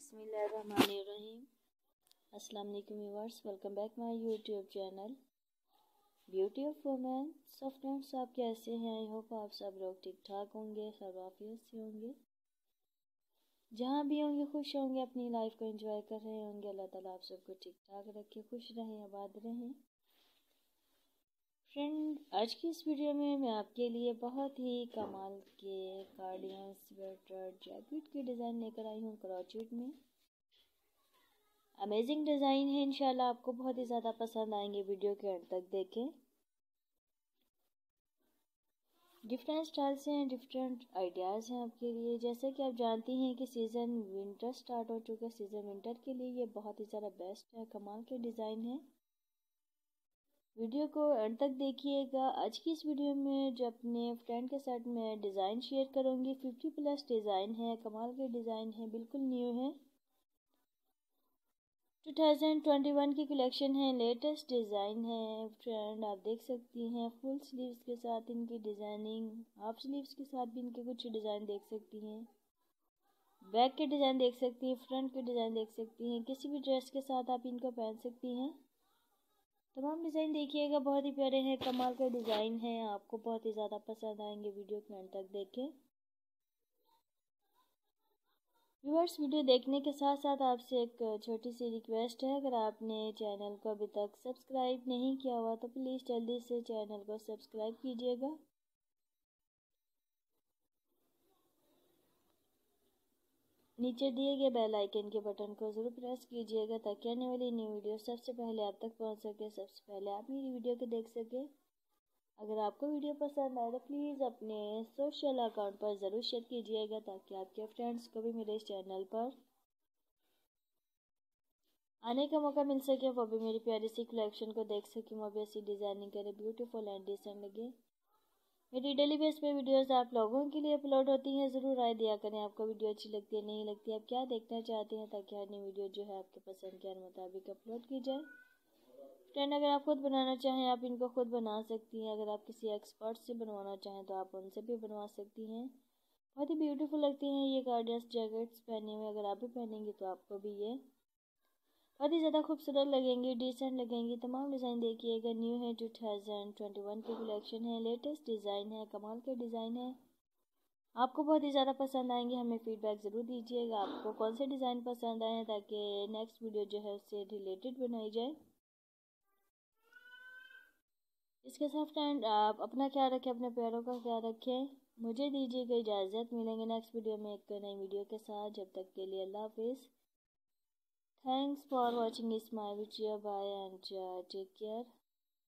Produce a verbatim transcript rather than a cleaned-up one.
बिस्मिल्लाहिर्रहमानिर्रहीम। अस्सलाम वालेकुम viewers, welcome back my YouTube channel beauty of women. So friends, आप कैसे हैं? आई होप आप सब लोग ठीक ठाक होंगे, खैरियत से होंगे, जहाँ भी होंगे खुश होंगे, अपनी लाइफ को एंजॉय कर रहे होंगे। अल्लाह ताला आप सबको ठीक ठाक रखे, खुश रहें, आबाद रहें। फ्रेंड, आज की इस वीडियो में मैं आपके लिए बहुत ही कमाल के कार्डिगन, स्वेटर, जैकेट के डिज़ाइन लेकर आई हूँ क्रॉचेट में। अमेजिंग डिज़ाइन है, इंशाल्लाह आपको बहुत ही ज़्यादा पसंद आएंगे। वीडियो के अंत तक देखें। डिफरेंट स्टाइल्स हैं, डिफरेंट आइडियाज़ हैं आपके लिए। जैसे कि आप जानती हैं कि सीज़न विंटर स्टार्ट हो चुका है। सीज़न विंटर के लिए ये बहुत ही ज़्यादा बेस्ट है, कमाल के डिज़ाइन है। वीडियो को अंत तक देखिएगा। आज की इस वीडियो में जो अपने फ्रेंड के साथ मैं डिज़ाइन शेयर करूंगी, फिफ्टी प्लस डिज़ाइन है, कमाल के डिज़ाइन है, बिल्कुल न्यू है। टू थाउजेंड ट्वेंटी वन की कलेक्शन है, लेटेस्ट डिज़ाइन है फ्रेंड। आप देख सकती हैं फुल स्लीव्स के साथ इनकी डिज़ाइनिंग, हाफ स्लीव्स के साथ भी इनके कुछ डिज़ाइन देख सकती हैं, बैक के डिज़ाइन देख सकती हैं, फ्रंट के डिज़ाइन देख सकती हैं। किसी भी ड्रेस के साथ आप इनको पहन सकती हैं। तमाम डिज़ाइन देखिएगा, बहुत ही प्यारे हैं, कमाल के डिज़ाइन हैं, आपको बहुत ही ज़्यादा पसंद आएंगे। वीडियो के अंत तक देखें। व्यूअर्स, वीडियो देखने के साथ साथ आपसे एक छोटी सी रिक्वेस्ट है, अगर आपने चैनल को अभी तक सब्सक्राइब नहीं किया हुआ तो प्लीज़ जल्दी से चैनल को सब्सक्राइब कीजिएगा। नीचे दिए गए बेल आइकन के बटन को ज़रूर प्रेस कीजिएगा ताकि आने वाली न्यू वीडियो सबसे पहले आप तक पहुंच सके, सबसे पहले आप मेरी वीडियो को देख सके। अगर आपको वीडियो पसंद आए तो प्लीज़ अपने सोशल अकाउंट पर ज़रूर शेयर कीजिएगा ताकि आपके फ्रेंड्स को भी मेरे इस चैनल पर आने का मौका मिल सके, वो भी मेरी प्यारी सी कलेक्शन को देख सकें, वो भी ऐसी डिज़ाइनिंग करे, ब्यूटीफुल एंड डिसेंट लगे। मेरी डेली बेस पे वीडियोस आप लोगों के लिए अपलोड होती हैं, ज़रूर राय दिया करें आपको वीडियो अच्छी लगती है नहीं लगती, आप क्या देखना चाहते हैं, ताकि हर नई वीडियो जो है आपके पसंद के मुताबिक अपलोड की जाए। फ्रेंड, अगर आप खुद बनाना चाहें आप इनको खुद बना सकती हैं। अगर आप किसी एक्सपर्ट से बनवाना चाहें तो आप उनसे भी बनवा सकती हैं। बहुत ही ब्यूटीफुल लगती हैं ये कार्डियस जैकेट्स पहने हुए। अगर आप भी पहनेंगी तो आपको भी ये बहुत ही ज़्यादा खूबसूरत लगेंगी, डिसेंट लगेंगी। तमाम डिज़ाइन देखिएगा, न्यू है, टू थाउजेंड ट्वेंटी वन की कलेक्शन है, लेटेस्ट डिज़ाइन है, कमाल के डिज़ाइन है, आपको बहुत ही ज़्यादा पसंद आएंगे। हमें फीडबैक ज़रूर दीजिएगा आपको कौन से डिज़ाइन पसंद आए हैं, ताकि नेक्स्ट वीडियो जो है उससे रिलेटेड बनाई जाए। इसके साथ फ्रेंड, आप अपना ख्याल रखें, अपने प्यारों का ख्याल रखें। मुझे दीजिएगा इजाज़त, मिलेंगे नेक्स्ट वीडियो में एक नई वीडियो के साथ। जब तक के लिए अल्लाह हाफिज़। थैंक्स फॉर वॉचिंग इस my video, bye and take care.